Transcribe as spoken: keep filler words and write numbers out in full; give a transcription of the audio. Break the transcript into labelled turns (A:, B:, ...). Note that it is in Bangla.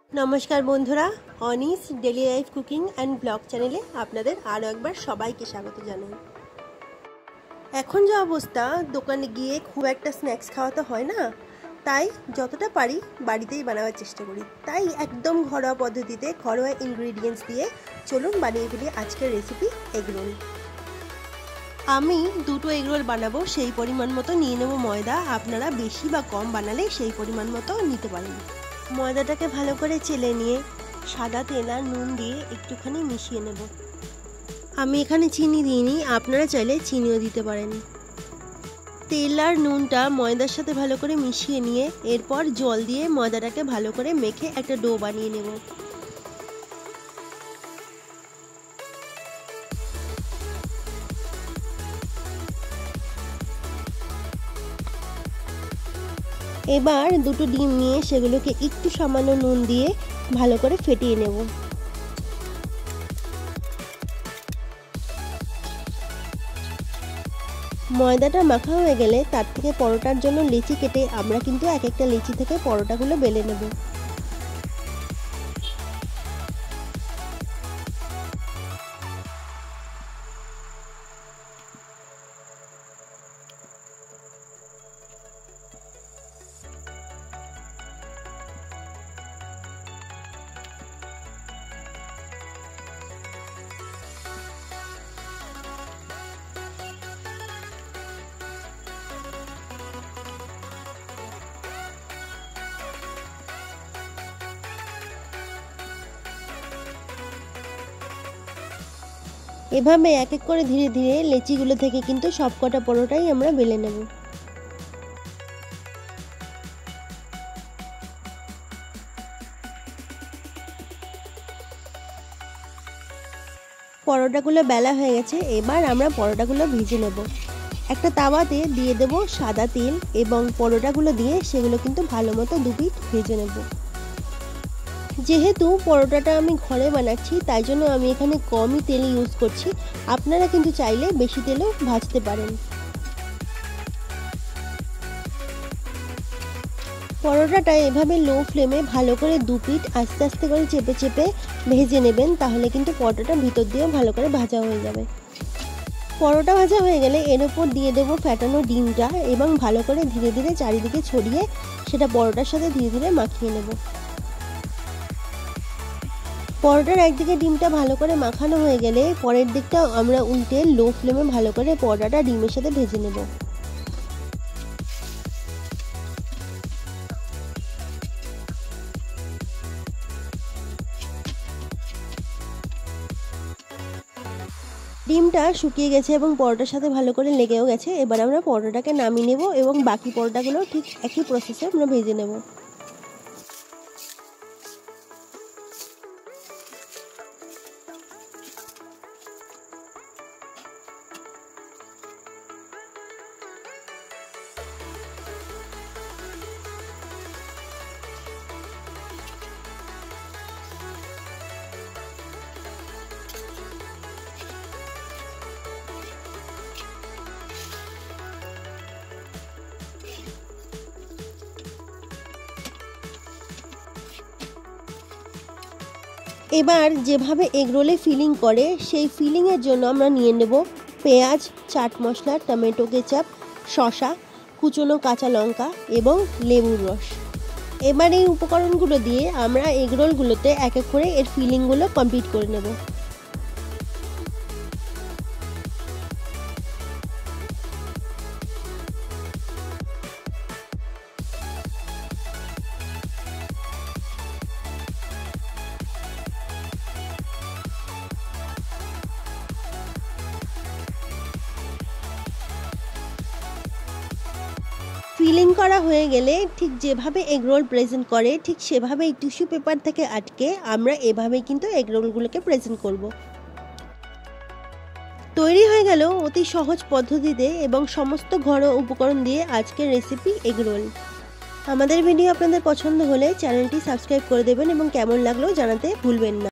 A: नमस्कार बंधुरा Anis daily life cooking and vlog चैनेले आपनादेर आरो एकबार सबाइके स्वागत जानाई। एखन जो अवस्था दोकाने गिये खूब एकटा स्नैक्स खावा तो हय ना, ताई যতটা पारी बाड़ीतेई बानाবার चेष्टा करी। ताई एकदम घरोया पद्धतिते घरोया इनग्रेडियेंट्स दिए चलुन बानिये फेली आजकेर रेसिपि एग रोल। आमी दुटो एग रोल बानाबो, सेई परिमाण मतो निये नेब मयदा। आपनारा बेशी बा कम बानाले सेई परिमाण मतो निते पारेन। ময়দাটাকে ভালো করে চেলে নিয়ে সাদা তেল আর নুন দিয়ে একটুখানি মিশিয়ে নেব। আমি এখানে চিনি দিইনি, আপনারা চাইলে চিনিও দিতে পারেন। তেল আর নুনটা ময়দার সাথে ভালো করে মিশিয়ে নিয়ে এরপর জল দিয়ে ময়দাটাকে ভালো করে মেখে একটা ডো বানিয়ে নেব। এবার দুটো ডিম নিয়ে সেগুলোকে একটু সামান্য নুন দিয়ে ভালো করে ফেটিয়ে নেব। ময়দাটা মাখা হয়ে গেলে তার থেকে পরোটার জন্য লেচি কেটে আমরা কিন্তু এক একটা লেচি থেকে পরোটাগুলো বেলে নেব। এভাবে এক এক করে ধীরে ধীরে লেচিগুলো থেকে কিন্তু সবকটা পরোটাই আমরা বেলে নেব। পরোটাগুলো বেলা হয়ে গেছে, এবার আমরা পরোটাগুলো ভেজে নেব। একটা তাওয়াতে দিয়ে দেব সাদা তেল এবং পরোটাগুলো দিয়ে সেগুলো কিন্তু ভালো মতো দু পিঠ ভেজে নেব। যেহেতু পরোটাটা আমি ঘরে বানাচ্ছি তাই জন্য আমি এখানে কমই তেল ইউজ করছি, আপনারা কিন্তু চাইলে বেশি তেলও ভাজতে পারেন। পরোটাটা এভাবে লো ফ্লেমে ভালো করে দু পিঠ আস্তে আস্তে করে চেপে চেপে ভেজে নেবেন, তাহলে কিন্তু পরোটাটা ভিতর দিয়েও ভালো করে ভাজা হয়ে যাবে। পরোটা ভাজা হয়ে গেলে এর উপর দিয়ে দেবো ফ্যাটানো ডিমটা এবং ভালো করে ধীরে ধীরে চারিদিকে ছড়িয়ে সেটা পরোটার সাথে ধীরে ধীরে মাখিয়ে নেব। পরোটার একদিকে ডিমটা ভালো করে মাখানো হয়ে গেলে পরের দিকটা আমরা উল্টে লো ফ্লেমে ভালো করে পরোটাটা ডিমের সাথে ভেজে নেব। ডিমটা শুকিয়ে গেছে এবং পরোটার সাথে ভালো করে লেগেও গেছে। এবার আমরা পরোটাটাকে নামিয়ে নেব এবং বাকি পরোটাগুলো ঠিক একই প্রসেসে আমরা ভেজে নেব। এবার যেভাবে এগ রোলে ফিলিং করে সেই ফিলিংয়ের জন্য আমরা নিয়ে নেব পেঁয়াজ, চাট মশলা, টমেটো কেচাপ, শসা, কুচনো কাঁচা লঙ্কা এবং লেবুর রস। এবার এই উপকরণগুলো দিয়ে আমরা এগ রোলগুলোতে এক এক করে এর ফিলিংগুলো কমপ্লিট করে নেব। ফিলিং করা হয়ে গেলে ঠিক যেভাবে এগ রোল প্রেজেন্ট করে ঠিক সেভাবেই টিস্যু পেপার থেকে আটকে আমরা এভাবেই কিন্তু এগ রোলগুলোকে প্রেজেন্ট করব। তৈরি হয়ে গেল অতি সহজ পদ্ধতিতে এবং সমস্ত ঘরোয়া উপকরণ দিয়ে আজকের রেসিপি এগ রোল। আমাদের ভিডিও আপনাদের পছন্দ হলে চ্যানেলটি সাবস্ক্রাইব করে দেবেন এবং কেমন লাগলো জানাতে ভুলবেন না।